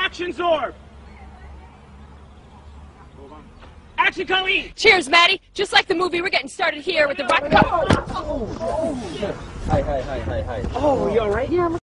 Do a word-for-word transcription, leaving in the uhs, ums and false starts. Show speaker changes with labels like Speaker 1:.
Speaker 1: Action, Zorb! Action, Colleen!
Speaker 2: Cheers, Maddie. Just like the movie, we're getting started here with the rock.
Speaker 3: Hi, hi, hi, hi, hi.
Speaker 1: Oh, you alright?
Speaker 3: Yeah,